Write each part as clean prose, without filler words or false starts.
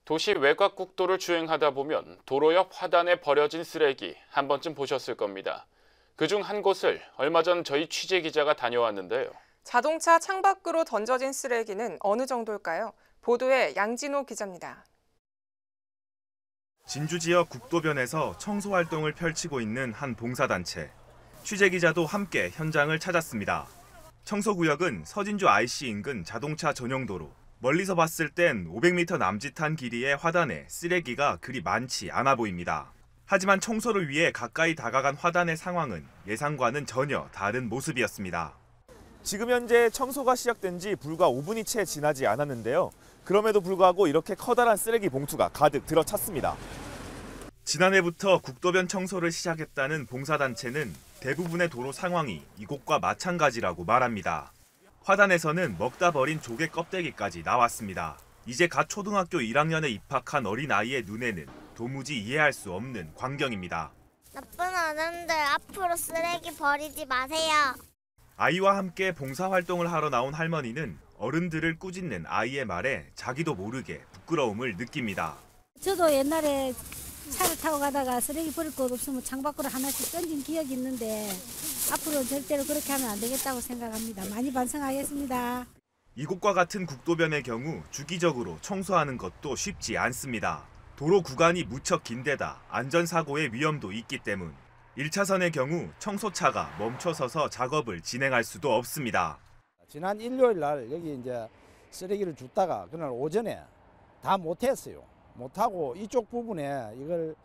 도시 외곽 국도를 주행하다 보면 도로 옆 화단에 버려진 쓰레기 한 번쯤 보셨을 겁니다. 그중 한 곳을 얼마 전 저희 취재 기자가 다녀왔는데요. 자동차 창밖으로 던져진 쓰레기는 어느 정도일까요? 보도에 양진호 기자입니다. 진주 지역 국도변에서 청소 활동을 펼치고 있는 한 봉사단체. 취재 기자도 함께 현장을 찾았습니다. 청소구역은 서진주 IC 인근 자동차 전용도로. 멀리서 봤을 땐 500m 남짓한 길이의 화단에 쓰레기가 그리 많지 않아 보입니다. 하지만 청소를 위해 가까이 다가간 화단의 상황은 예상과는 전혀 다른 모습이었습니다. 지금 현재 청소가 시작된 지 불과 5분이 채 지나지 않았는데요. 그럼에도 불구하고 이렇게 커다란 쓰레기 봉투가 가득 들어찼습니다. 지난해부터 국도변 청소를 시작했다는 봉사단체는 대부분의 도로 상황이 이곳과 마찬가지라고 말합니다. 화단에서는 먹다 버린 조개 껍데기까지 나왔습니다. 이제 갓 초등학교 1학년에 입학한 어린아이의 눈에는 도무지 이해할 수 없는 광경입니다. 나쁜 어른들 앞으로 쓰레기 버리지 마세요. 아이와 함께 봉사활동을 하러 나온 할머니는 어른들을 꾸짖는 아이의 말에 자기도 모르게 부끄러움을 느낍니다. 저도 옛날에 차를 타고 가다가 쓰레기 버릴 곳 없으면 창밖으로 하나씩 던진 기억이 있는데 앞으로는 절대로 그렇게 하면 안 되겠다고 생각합니다. 많이 반성하겠습니다. 이곳과 같은 국도변의 경우 주기적으로 청소하는 것도 쉽지 않습니다. 도로 구간이 무척 긴데다 안전사고의 위험도 있기 때문 1차선의 경우 청소차가 멈춰서서 작업을 진행할 수도 없습니다. 지난 일요일 날 여기 이제 쓰레기를 줍다가 그날 오전에 다 못했어요. 못하고 이쪽 부분에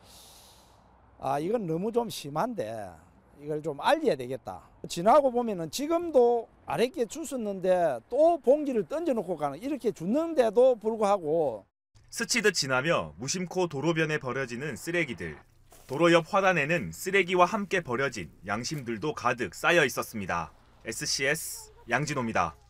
이건 너무 좀 심한데 이걸 좀 알려야 되겠다. 지나고 보면은 지금도 아랫게 주웠는데 또 봉지를 던져놓고 가는 이렇게 줬는데도 불구하고 스치듯 지나며 무심코 도로변에 버려지는 쓰레기들. 도로 옆 화단에는 쓰레기와 함께 버려진 양심들도 가득 쌓여 있었습니다. SCS 양진호입니다.